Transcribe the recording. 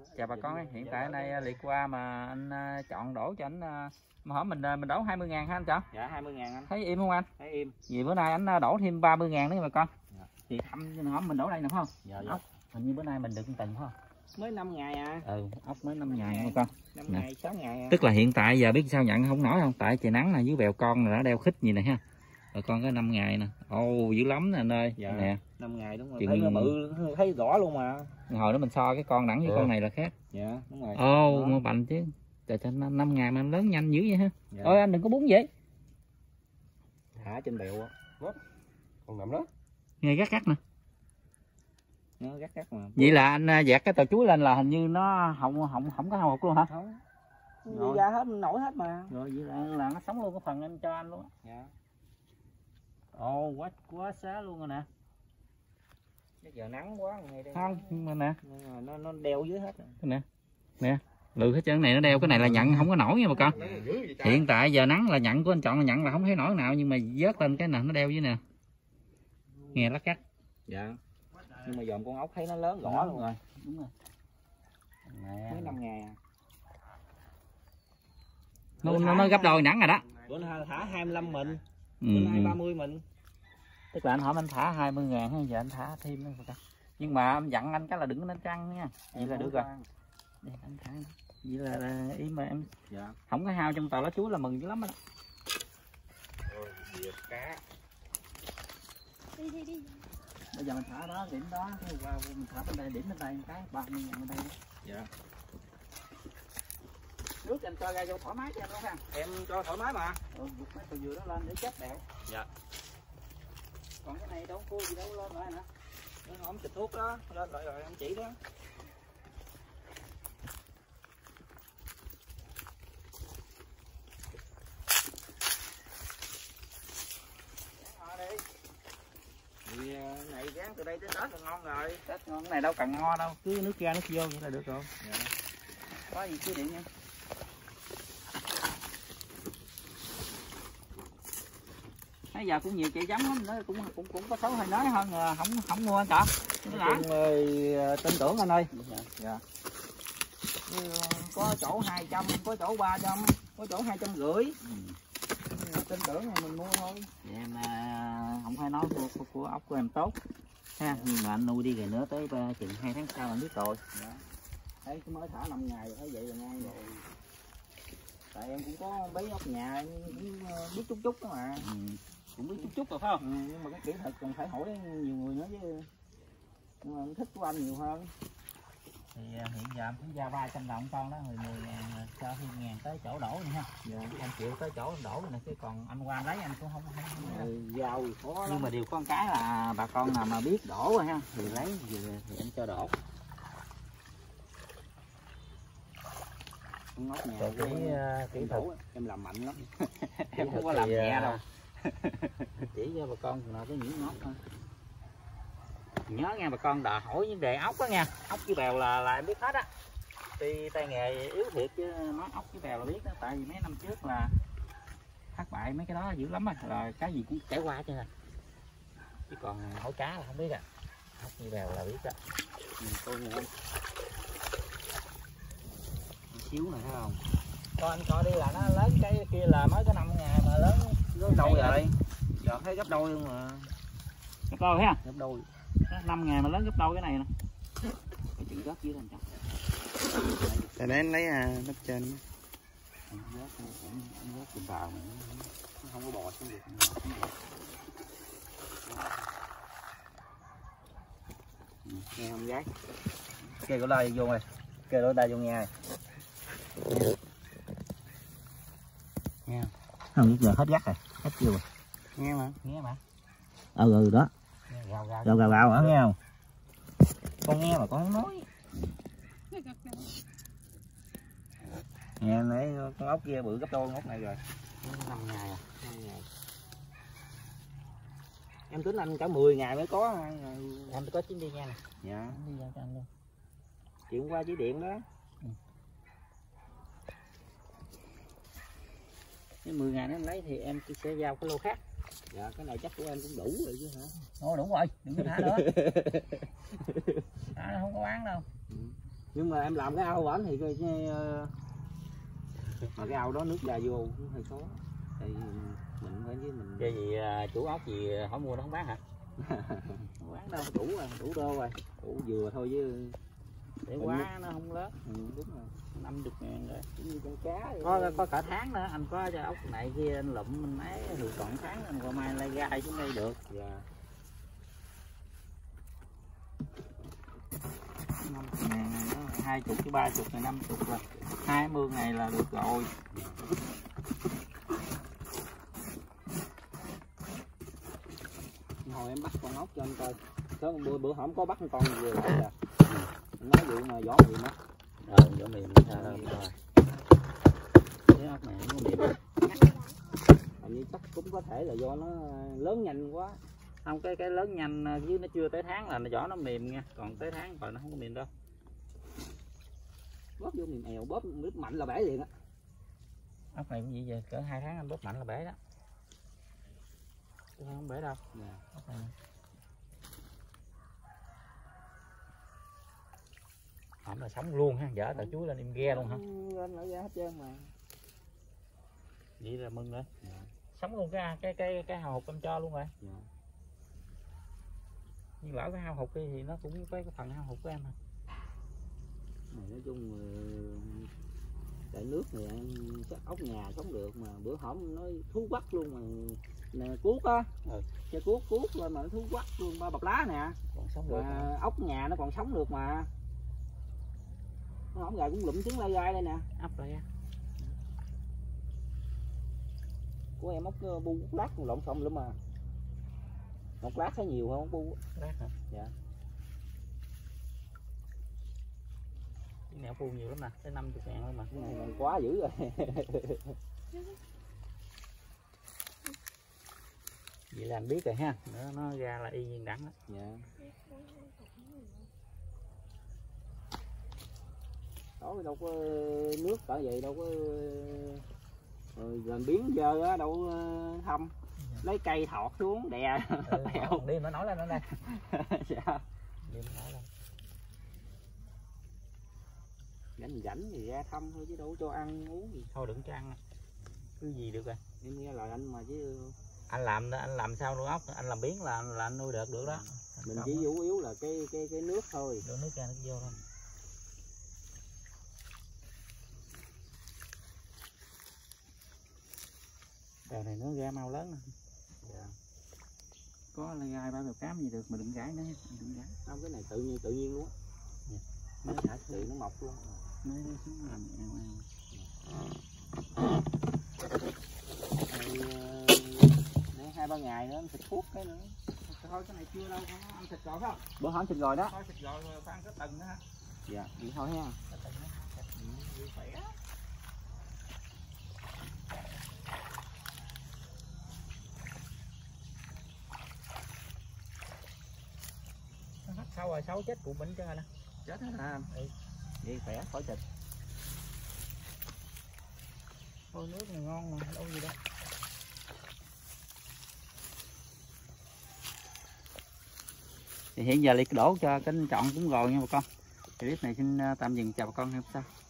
Chào bà con, hiện tại nay liệt qua mà anh chọn đổ cho anh mà hỏi mình đổ 20.000 ha anh chọn? Dạ 20.000 anh. Thấy im không anh? Thấy im. Vì bữa nay anh đổ thêm 30.000 nữa bà con. Dạ. Thì hỏi mình đổ đây nè phải không? Dạ, dạ. Ốc hình như bữa nay mình được từng phải không? Mới 5 ngày à. Ừ, ốc mới 5 ngày nha bà con. 5 ngày 6 ngày à. Tức là hiện tại giờ biết sao nhận không nổi không? Tại trời nắng này dưới bèo con là đã đeo khít gì nè ha. Bà con có 5 ngày nè. Ồ dữ lắm nè anh ơi. Dạ. Nè. 5 ngày đúng rồi. Chừng... Thấy nó bự, thấy rõ luôn mà. Hồi đó mình so cái con đẳng với con này là khác. Dạ, đúng rồi. Ồ, mà bành chứ. Trời 5 ngày mà lớn nhanh dữ vậy ha. Dạ. Ôi anh đừng có bún vậy. Thả trên bèo á. Còn nằm đó. Nghe gắt gắt nè. Nó gắt gắt mà. Vậy là anh dẹt cái tàu chuối lên là hình như nó không có hột luôn hả? Không. Đi ra hết nổi hết mà. Rồi vậy là nó sống luôn cái phần anh cho anh luôn. Dạ. Ồ quá xá luôn rồi nè. Bây giờ nắng quá ngày đây. Không, nhưng mà nè. Nó đeo dưới hết rồi. Nè. Nè. Lừ hết trơn này nó đeo cái này là nhận không có nổi nha bà con. Hiện tại giờ nắng là nhận của anh chọn là nhận là không thấy nổi nào nhưng mà vớt lên cái này nó đeo dưới nè. Nghe lắc cắt. Dạ. Nhưng mà dòm con ốc thấy nó lớn rõ luôn rồi. Đúng rồi. Nè. Mới 5 ngày à. Nó gấp đôi nắng rồi đó. Bữa nay thả 25 mình. Ừ, Bữa nay 30 mình. Tức là anh hỏi anh thả 20.000 hay giờ anh thả thêm nữa bà. Nhưng mà em dặn anh cái là đừng có nên trăng nha. Vậy là được rồi. Đây anh thả. Vậy là ý mà em dạ. Không có hao trong tàu lá chuối là mừng dữ lắm đó. Cá. Đi. Bây giờ mình thả đó điểm đó, mình thả bên đây điểm bên đây cái 30.000 bên đây. Dạ. Nước anh cho ra vô thoải mái cho em đúng không? Em cho thoải mái mà. Vụt mấy con dừa đó lên để chết đẹo. Dạ. Còn cái này đâu có gì đâu lên lại nữa. Nó không xịt thuốc đó, lên lại rồi em chỉ đó. Thì này ráng từ đây tới Tết là ngon rồi. Tết ngon, cái này đâu cần ngo đâu, cứ nước ra nước vô vậy là được rồi. Dạ. Có gì cứ điện nha. Bây giờ cũng nhiều chị giống lắm, nó cũng có số hay nói hơn không mua anh Chọn. Tin tưởng anh ơi. Dạ. Có chỗ 200, có chỗ 300, có chỗ 250. Tin tưởng là mình mua thôi. Vậy em không phải nói của ốc của em tốt ha, nhưng mà anh nuôi đi rồi nữa tới chừng 2 tháng sau anh biết rồi. Dạ. Thấy cái mới thả 5 ngày rồi thấy vậy là ngon rồi. Tại em cũng có bấy ốc nhà em cũng biết chút đó mà. Cũng biết chút rồi phải không? Nhưng mà cái kỹ thuật cần phải hỏi nhiều người nữa chứ. Nhưng mà em thích của anh nhiều hơn. Thì hiện giờ em cũng ra 300 đồng con đó, 10.000 cho thêm ngàn tới chỗ đổ nữa ha. Dạ. 1 triệu tới chỗ đổ này, chứ còn anh qua lấy anh cũng không Giàu thì khó lắm. nhưng mà điều con cái là bà con nào mà biết đổ rồi ha thì lấy thì anh cho đổ. Con ốc nhà kỹ thuật em làm mạnh lắm. em không có làm nhẹ đâu. Chỉ cho bà con là cái những ốc thôi. Nhớ nha bà con, đòi hỏi vấn đề ốc đó nha, ốc với bèo là em biết hết á. Tuy tay nghề yếu thiệt chứ nói ốc với bèo là biết đó, tại vì mấy năm trước là thất bại mấy cái đó dữ lắm rồi cái gì cũng trải qua cho nên. Chứ còn hỏi cá là không biết à, ốc với bèo là biết đó. Tôi nè Xíu này thấy không? coi anh coi đi là nó lớn, cái kia là mới có 5 ngày mà lớn gấp đôi rồi. Giờ thấy gấp đôi luôn mà. Gấp đôi ha? Gấp đôi. 5 ngày mà lớn gấp đôi cái này nè. Cái chừng gớt dưới lên cho. Để anh lấy lớp trên. Anh gớt trên bào mà nó không có bò xuống được. Nghe không gái. Kê cổ đây vô rồi. Kê cổ đây vô nghe này. Nghe không? Không, giờ hết gắt rồi. Hết chưa rồi. Nghe mà. Đó. Gào Gào hả, nghe không? Con nghe mà con không nói. Nghe nãy con ốc kia bự gấp đôi con ốc này rồi. 5 ngày à? 5 ngày. Em tính anh cả 10 ngày mới có. Em có chuyến đi nha nè. Dạ. Đi ra cho anh luôn. Chuyện qua chỉ điện đó. Cái 10 ngày nó lấy thì em sẽ giao cái lô khác. Dạ, cái này chắc của em cũng đủ rồi chứ hả? Thôi đủ rồi, đừng có thả nữa. Thả nó không có bán đâu. Nhưng mà em làm cái ao bển thì mà cái ao đó nước ra vô cũng hơi khó. Tại vì mình phải với mình Cái gì chủ ốc gì hỏi mua nó không bán hả? không bán đâu, đủ rồi, đủ đô rồi, đủ vừa thôi chứ Để quá nó không lớn. đúng rồi. 50.000 rồi. Cũng như con cá Có cả tháng nữa, anh có cho ốc này kia anh lụm mình ấy thì còn tháng anh qua mai lại gai xuống đây được. dạ. 50.000 này nó 20 chứ 30 này 50 rồi. 20 ngày là được rồi. Hồi em bắt con ốc cho anh coi. Có bữa hổm có bắt con vừa rồi à. Nói vụ mà vỏ mềm á. Vỏ mềm sao đâu rồi. Cái ốc này nó mềm. Hình như chắc cũng có thể là do nó lớn nhanh quá. Không, cái lớn nhanh chứ nó chưa tới tháng là vỏ nó mềm nha, còn tới tháng rồi nó không có mềm đâu. Bóp vô mềm èo, bóp nước mạnh là bể liền á. Ốc này cũng vậy, về cỡ 2 tháng anh bóp mạnh là bể đó. Chứ không bể đâu. Dạ. Ốc này. Hổng là sống luôn ha, dở tờ chuối lên em ghe luôn hả? Anh lại ra hết trơn mà. Vậy là mừng rồi. Dạ. Sống luôn cái hào hụt em cho luôn rồi. Dạ. Nhưng lỡ cái hao hụt thì nó cũng có cái phần hao hụt của em hả? Này nói chung tại nước này ăn chắc ốc nhà sống được, mà bữa hổm nói thú quắc luôn mà nè, cuốc á. Cái cuốc lên mà nó thú quắc luôn, ba bọc lá nè. Còn sống được Mà mà. ốc nhà nó còn sống được mà. Nó hổng gài cũng lụm trứng lai gai đây nè. Ốc rồi á. Của em ốc bu lát lộn xộn lắm mà. Một lát thấy nhiều hơn bu. Lát hả? Dạ. Cái nẻo phu nhiều lắm nè, tới 50.000 luôn mà. Cái này còn quá dữ rồi. Vậy là anh biết rồi ha, nó ra là y nhiên đẳng đó. Dạ. Đó đâu có nước cỡ vậy, đâu có gần biến giờ á, đâu thăm. Lấy cây thọt xuống đè. Đi nó nổi lên nữa đây. Dạ. Đi nó nổi lên. Rảnh thì ra thăm thôi chứ đâu có cho ăn uống gì. Thôi đừng cho ăn. Cứ gì được rồi. Em nghe lời anh mà chứ. Anh làm sao nuôi ốc, anh làm biến là anh nuôi được đó. Mình chỉ chủ yếu là cái nước thôi. Đổ nước ra nó vô thôi. Đào này nó ra mau lớn nè. Dạ. Có lai gai bao giờ cám gì được mà đừng gãi nữa, đừng gãi. Không, cái này tự nhiên luôn á. Dạ. Nó thả tự nó mọc luôn. Mới xuống làm Đây 2-3 ngày nữa anh xịt thuốc cái nữa. thôi cái này chưa đâu, ăn thịt rồi phải không? Bữa hổm xịt rồi đó. Thôi thịt rồi phải ăn cái tầng nữa ha. Dạ, vậy thôi ha. Cái tầng nữa. Thịt khỏe. Nó hắt sâu rồi, sâu chết cụ bệnh cho nè. Chết hết hả anh? Ừ. Vậy khỏe khỏi thịt. Thôi nước này ngon mà, đâu gì đâu. Thì hiện giờ Liệt đổ cho cái chọn cũng rồi nha bà con. Clip này xin tạm dừng, chào bà con, hôm sau.